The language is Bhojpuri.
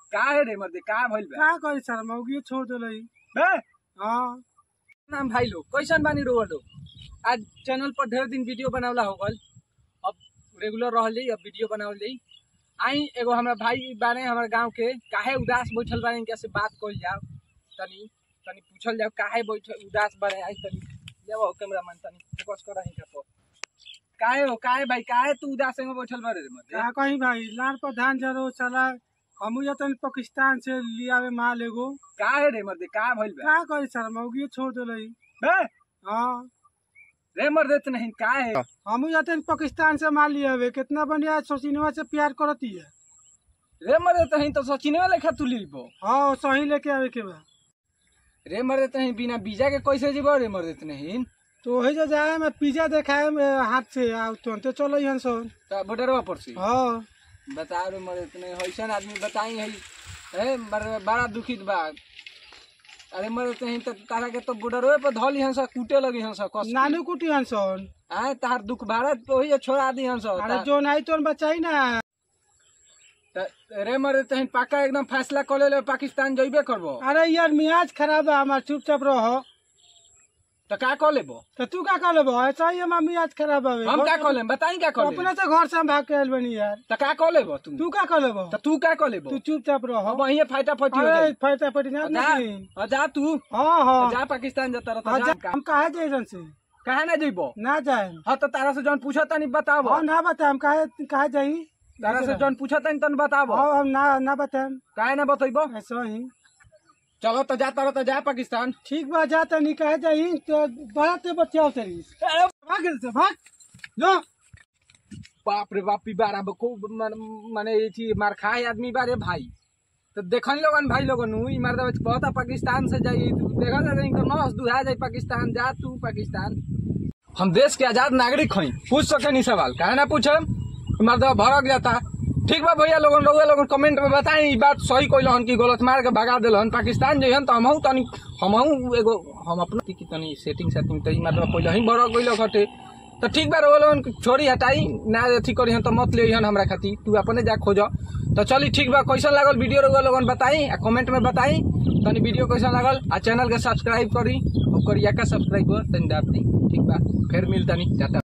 का है रे मर्दे का भइल बा? का करी सर मौगी छोड़ देलई। बे हाँ नाम भाई लोग कैसन बानी रोवा लोग? आज चैनल पर ढेर दिन वीडियो बनावला हो गल, अब रेगुलर रहली, अब वीडियो बनावल जाई। आई एगो हमरा भाई बारे हमारे गांव के, काहे उदास बैठल बारे इनका से बात कइल जाओ, तनी तनी पूछल जाओ काहे बैठल उदास बारे। आई तनी जाओ कैमरामैन तनी फोकस कर रही का। काहे हो काहे भाई काहे तू उदास में बैठल बारे रे मर्दे? का कही भाई लार पर धान जरो चला हमू जतन पाकिस्तान से लियावे माल एगो। काहे रे मर्दे का भइल बा? का करी सर मौगी छोड़ देलई। बे हाँ रे मर्दे त नहीं काहे? हमू जतन पाकिस्तान से माल लियावे कितना बढ़िया सचिनवा से प्यार करती है। रे मर्दे तही तो सचिनवे लेखा तू लीबो। हाँ सही लेके आवे के बा। रे मर्दे तही बिना वीजा के कैसे जीबो रे मर्दे त नहीं? तो वही जो जाए मैं पिज्जा देखाए में हाथ से आ तुरंते चलो यहाँ सो। तो बॉर्डरवा पर से हाँ बताओ रे मर्दे तने हइसन आदमी बताई है बड़ा दुखित बा। अरे मर्दे तही त तारा के तो बॉर्डरवे पर धली हंस कूटे लगी हंस कस नानू कुटी हंसन। आए तार दुख भारत वही छोड़ा दी हंस। अरे जो नहीं तो बचाई ना। रे मर्दे तही पाका एकदम फैसला कर ले पाकिस्तान जइबे करबो। अरे यार मियाज खराब है हमार चुपचाप रहो। तो का कर लेबो? तो तू का कर लेबो? ऐसा ही हमार मियाज खराब है। हम का कर लेम बताई का कर लेम? अपने से घर से हम भाग के आइल बनी यार। तो का कर लेबो तू का कर लेबो? तो तू का कर लेबो? तू चुपचाप रहो। अब वही फाइटा फटी हो अरे जाई। फाइटा फटी ना नहीं। जा तू। हाँ हाँ जा पाकिस्तान जाता हाँ, रहता हम काहे जाए से काहे ना जइबो? ना जाए। हाँ तो तारा से जौन पूछा तनी बताबो। हाँ ना बताए हम काहे जाई। तारा से जौन पूछा तनी बताबो। हाँ हम ना बताए। काहे ना बतइबो? ऐसा ही चलो तो जाता रह तो जा पाकिस्तान। ठीक बा जाता नहीं काहे जाई तो बात बचाओ तेरी। भाग से भाग लो। बाप रे बाप बारा को माने थी मार खाए आदमी बारे भाई। तो देखन लोगन भाई लोगन ई मार दे बहुत पाकिस्तान से जाई देखा जाए इनका नौस दुहा जाए पाकिस्तान। जा तू पाकिस्तान। हम देश के आजाद नागरिक हई, पूछ सके नहीं सवाल काहे ना पूछम? मार दे भड़क जाता। ठीक बा भैया लोगन कमेंट में बताई ई बात सही कइलहन कि गलत मार के भगा देलहन पाकिस्तान जइहन। तो हमहू एगो हम अपना की तनी सेटिंग तो ई मतलब पहले ही भड़क गइल घटे। तो ठीक बा लोगन छोड़ी हटाई ना अथी करिहन तो मत लेहन हमरा खातिर, तू अपने जा खोज। तो चली ठीक बा कैसन लागल वीडियो लोगन बताई आ कमेंट में बताई तनी वीडियो कैसन लागल। आ चैनल के सब्सक्राइब करी और करिया का सब्सक्राइब कर तनी दाब दी। ठीक बा फिर मिलतनी जाता।